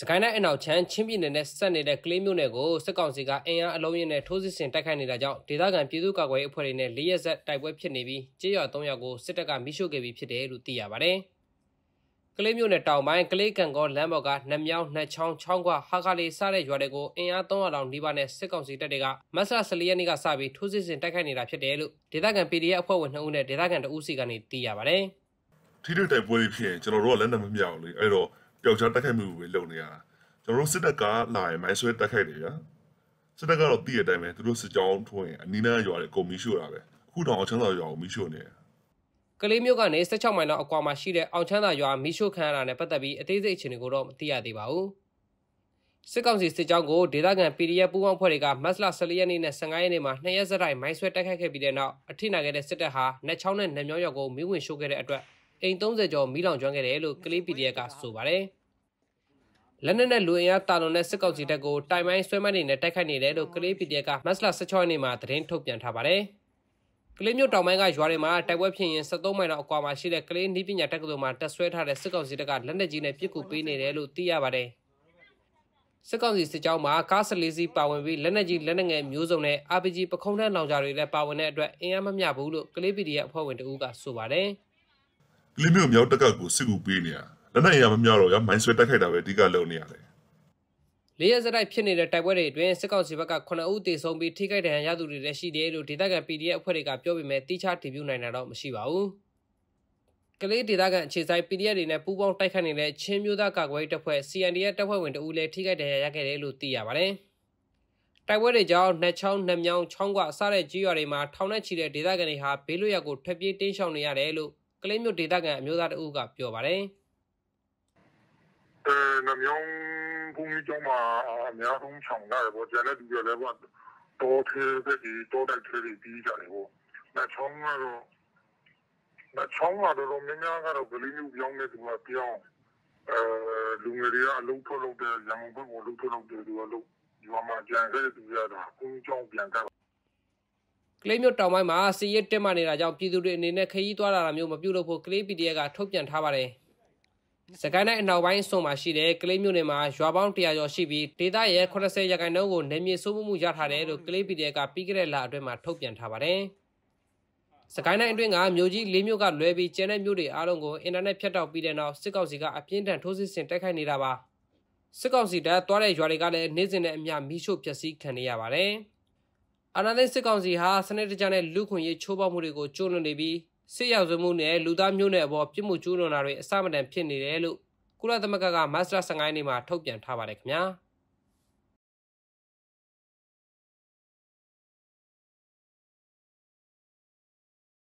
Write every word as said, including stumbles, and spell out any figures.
ကိုင်းတိုင်းအနောက်ချမ်းချင်းပြည်နယ်နဲ့ဆက်နေတဲ့ကလေးမျိုးနယ်ကိုစစ်ကောင်စီကအင်အားအလုံးရင်းနဲ့ထိုးစစ်ဆင်တိုက်ခိုက်နေတာကြောင့်ဒေသခံပြည်သူ့ကာကွယ်ရေးအဖွဲ့တွေနဲ့လေးရက်ဆက်တိုက်ပွဲဖြစ်နေပြီးကြေးရွာသုံးရွာကိုစစ်တပ်ကမိရှို့ခဲ့ပြီးဖြစ်တယ်လို့သိရပါတယ်။ကလေးမျိုးနယ်တောင်ပိုင်းကလေးကန်ကောလမ်းပေါ်ကနှမြောင်းနှချောင်းချောင်းကွာဟာခါလေးစတဲ့ရွာတွေကိုအင်အားသုံးရာလောက်နှိပါနဲ့စစ်ကောင်စီတပ်တွေကမတ်လဆယ်လေးရက်နေ့ကစပြီးထိုးစစ်ဆင်တိုက်ခိုက်နေတာဖြစ်တယ်လို့ဒေသခံ P D F အဖွဲ့ဝင်နှစ်ဦးနဲ့ဒေသခံတဦးစီကနေသိရပါတယ်။ထိတွေ့တိုက်ပွဲဖြစ်ရင်ကျွန်တော်တို့ကလက်နက်မမြောက်လေအဲ့တော့ပျောက်ကြားတိုက်ခိုက်မှုပဲလုပ်နေရတာကျွန်တော်တို့စစ်တပ်ကလာရင်မိုင်းဆွဲတက်ခိုက်တယ်ဗျာစစ်တပ်ကတော့တည့်ရတဲ့အတိုင်းပဲသူတို့စစ်ကြောင်းထိုးရင်အနီးနားရွာတွေအကုန်မီးရှို့တာပဲအခုတော့အောင်ချမ်းသာရွာကိုမီးရှို့နေတယ်ကလေးမျိုးကနေ၁၆မိုင်လောက်အကွာမှာရှိတဲ့အောင်ချမ်းသာရွာမီးရှို့ခံရတာနဲ့ပတ်သက်ပြီးအသေးစိတ်အခြေအနေကိုတော့မသိရသေးပါဘူးစစ်ကောင်စီစစ်ကြောင်းကိုဒေသခံ P D F ပူးပေါင်းဖွဲ့တွေကမတ်လဆယ်လေးရက်နေ့နဲ့ဆယ်ငါးရက်နေ့မှာနှစ်ရက်ဆက်တိုက်မိုင်းဆွဲတိုက်ခိုက်ခဲ့ပြီးတဲ့နောက်အထိနာခဲ့တဲ့စစ်တပ်ဟာနှချောင်းနဲ့နှမြောင်းရွာကိုမီးဝင်ရှို့ခဲ့တဲ့အတွက်အိမ်သုံးဆယ်ကျော်မီးလောင်ကျွမ်းခဲ့တယ်လို့ကလေး P D F ကဆိုပါတယ်လက်နက်နဲ့လူအင်အားတာလွန်တဲ့စစ်ကောင်စီတပ်ကိုတိုင်ပိုင်းဆွဲမိုင်းတွေနဲ့တိုက်ခိုက်နေတယ်လို့ကလေး P D F ကမတ်လဆယ်၆ရက်နေ့မှာသတင်းထုတ်ပြန်ထားပါတယ်ကလေးမျိုးတောင်ပိုင်းကရွာတွေမှာတိုက်ပွဲဖြစ်ရင်၁၃မိုင်လောက်အကွာမှာရှိတဲ့ကလေးနည်းပညာတက္ကသိုလ်မှာတက်ဆွဲထားတဲ့စစ်ကောင်စီတပ်ကလက်နက်ကြီးနဲ့ပစ်ကူပေးနေတယ်လို့သိရပါတယ်စစ်ကောင်စီစစ်ကြောင်းမှာကား၁၄စီးပါဝင်ပြီးလက်နက်ကြီးလက်နက်ငယ်မျိုးစုံနဲ့ R P G ပခုံးထမ်းလောင်ချာတွေလည်းပါဝင်တဲ့အတွက်အင်အားမမျှဘူးလို့ကလေး P D F အဖွဲ့ဝင်တဦးကဆိုပါတယ်ကလေးမျိုးမြောက်တက်ကကိုစစ်ကူပေးနေတာလက်နက်အင်အားမမျှတော့ရမိုင်းဆွဲတိုက်ခိုက်တာပဲအဓိကလုပ်နေရတယ်လေးရက်စတိုက်ဖြစ်နေတဲ့တိုက်ပွဲတွေအတွင်းစစ်ကောင်စီဘက်ကခုနှစ်ဦးသေဆုံးပြီးထိခိုက်ဒဏ်ရာရသူတွေလည်းရှိတယ်လို့ဒေသခံ P D F အဖွဲ့တွေကပြောပေမဲ့တိကျတည်ပြုနိုင်တာတော့မရှိပါဘူး။ကလေးဒေသခံအခြေစိုက် P D F တွေနဲ့ပူးပေါင်းတိုက်ခိုက်နေတဲ့ချင်းမျိုးသားကာကွယ်ရေးတပ်ဖွဲ့ C N D F တပ်ဖွဲ့ဝင်တဦးလည်းထိခိုက်ဒဏ်ရာရခဲ့တယ်လို့သိရပါတယ်။တိုက်ပွဲတွေကြောင့်နှချောင်းနှမြောင်းချောင်းကွာစတဲ့ကြီးရွာတွေမှာထောင်နဲ့ချီတဲ့ဒေသခံတွေဟာဘေးလွတ်ရာကိုထွက်ပြေးတင်းရှောင်နေရတယ်လို့ကလေးမျိုးဒေသခံအမျိုးသားတဦးကပြောပါတယ်။အဲနှမြောင်းဘုံကြီးကျောင်းမှာအများဆုံးဆောင်ရတယ်ပေါ့ကျန်တဲ့သူတွေလည်းပေါ့တောထဲတွေတောတိုက်ထဲတွေပြီးကြတယ်ပေါ့နှချောင်းကတော့နှချောင်းကတော့မင်းများကတော့ကလေးမျိုးပြောင်းနေသူကပြောင်းအဲလူငယ်တွေကအလုံးထုတ်လုပ်တဲ့ရန်ကုန်ဘက်ကိုလုံးထုတ်လုပ်တဲ့သူကလုံးဒီမှာကြံခဲ့တဲ့သူတွေကတော့ဘုံကျောင်းပြန်ကပ်ကလေးမျိုးတောင်ပိုင်းမှာစီရဲတက်မှနေတာကြောင့်ပြည်သူတွေအနေနဲ့ခရီးသွားလာတာမျိုးမပြုလုပ်ဖို့ကလေး P D F ကထုတ်ပြန်ထားပါတယ်စကိုင်းတိုင်းအနောက်ပိုင်းအစွန်မှာရှိတဲ့ကလေးမျိုးနယ်မှာရွာပေါင်းတရာကျော်ရှိပြီးဒေသရဲ့၇၀ရာခိုင်နှုန်းကိုနေမြေစိုးမိုးမှုရထားတယ်လို့ကလေး P D F ကပြီးခဲ့တဲ့လအတွင်းမှာထုတ်ပြန်ထားပါတယ်။စကိုင်းတိုင်းအတွင်းကမြို့ကြီး၄မြို့ကလွဲပြီးကျန်တဲ့မြို့တွေအားလုံးကိုအင်တာနက်ဖြတ်တောက်ပြီးတဲ့နောက်စစ်ကောင်စီကအပြင်းထန်ထိုးစစ်ဆင်တိုက်ခိုက်နေတာပါ။စစ်ကောင်စီတပ်သွားတဲ့ရွာတွေကလည်းနေ့စဉ်နဲ့အမျှမီးရှို့ဖျက်ဆီးခံနေရပါတယ်။အာဏာသိမ်းစစ်ကောင်စီဟာစနစ်တကျနဲ့လူခွင့်ရေးချိုးဖောက်မှုတွေကိုကျူးလွန်နေပြီးစစ်ရောက်စုမှုနဲ့လူသားမျိုးနွယ်အပေါ်ပြစ်မှုကျူးလွန်တာတွေအစမတန်ဖြစ်နေတယ်လို့ကုလသမဂ္ဂကမတ်လဆယ်ငါးရက်နေ့မှာထုတ်ပြန်ထားပါတယ်ခင်ဗျာ။